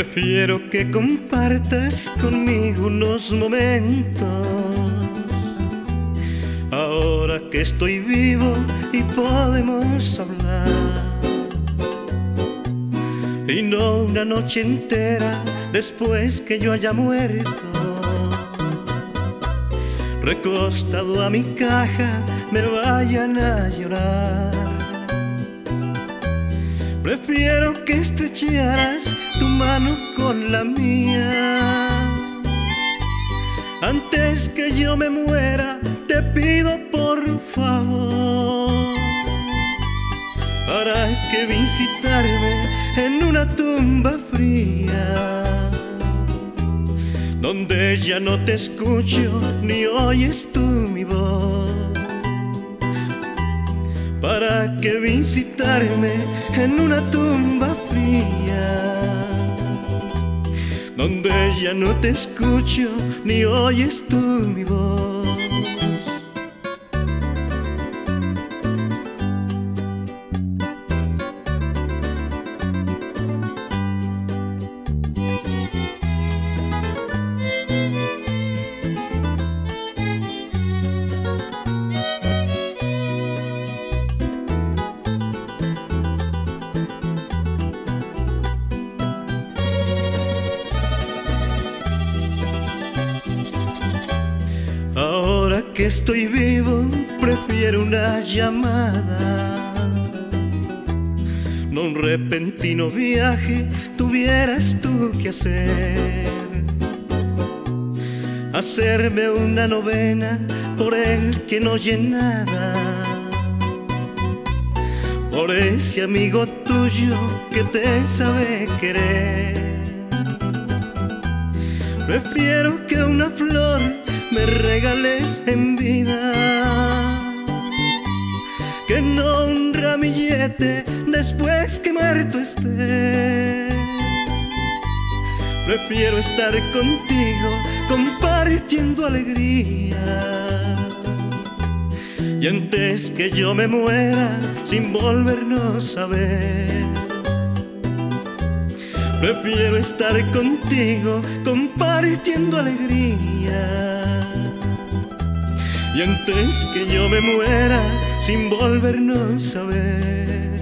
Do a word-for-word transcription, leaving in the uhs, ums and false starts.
Prefiero que compartas conmigo unos momentos, ahora que estoy vivo y podemos hablar, y no una noche entera después que yo haya muerto, recostado a mi caja me vayan a llorar. Prefiero que estrecharas tu mano con la mía. Antes que yo me muera, te pido por favor, para que visitarme en una tumba fría, donde ya no te escucho ni oyes tú mi voz. Para que visitarme en una tumba fría, donde ya no te escucho ni oyes tú mi voz. Ahora que estoy vivo, prefiero una llamada, no un repentino viaje tuvieras tú que hacer. Hacerme una novena por el que no oye nada, por ese amigo tuyo que te sabe querer. Prefiero que una flor me regales en vida, que no un ramillete después que muerto esté. Prefiero estar contigo compartiendo alegría, y antes que yo me muera sin volvernos a ver. Prefiero estar contigo compartiendo alegría, y antes que yo me muera sin volvernos a ver.